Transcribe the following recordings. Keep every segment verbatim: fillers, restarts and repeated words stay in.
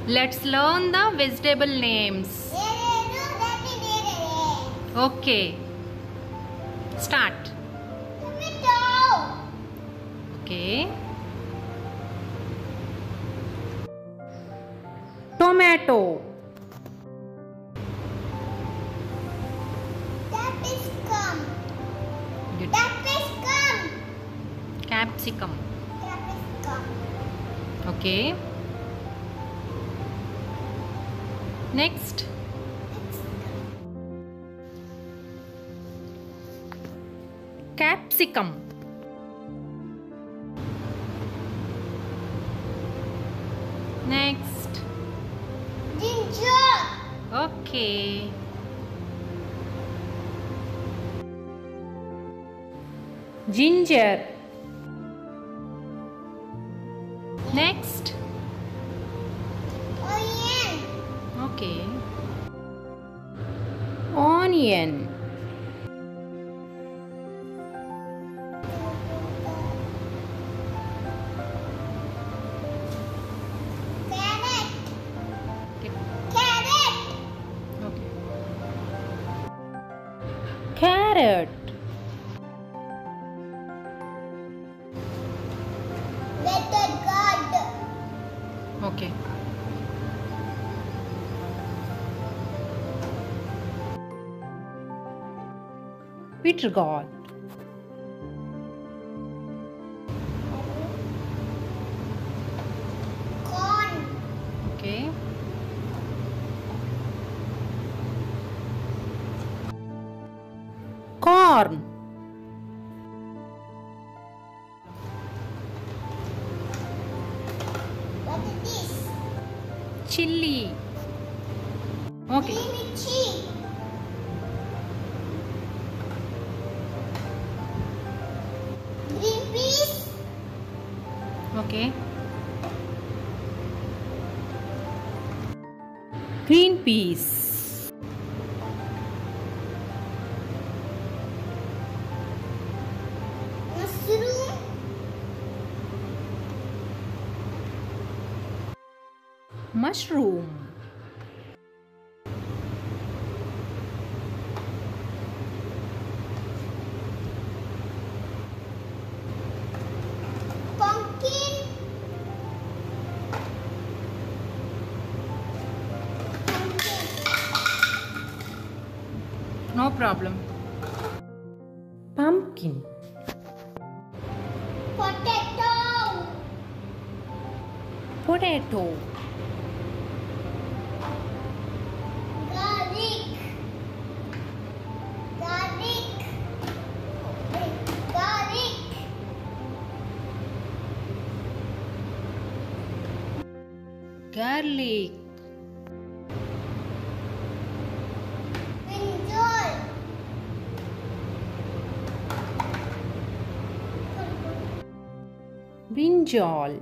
Let's learn the vegetable names. Okay. Start. Tomato. Okay. Tomato. Capsicum. Good. Capsicum. Capsicum. Capsicum. Okay. Next. Capsicum. Next. Ginger. Okay. Ginger. Next. Onion. Okay. Onion. Carrot. Okay. Carrot. Okay. Carrot. Better God. Okay. Bitter gourd. Corn. Okay. Corn. What is this? Chili. Okay. Green chili. Green peas. Okay. Green peas. Mushroom. Mushroom. Pumpkin. Pumpkin. No problem. Pumpkin. Potato. Potato. Garlic. Garlic. Garlic. Garlic. Brinjal. Brinjal.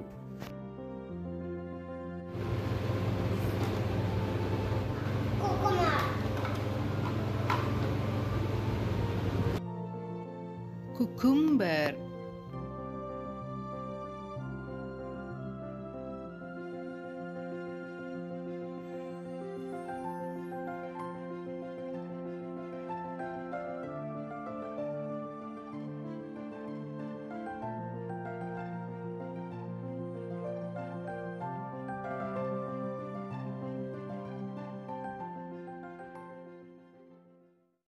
Coconut. Cucumber.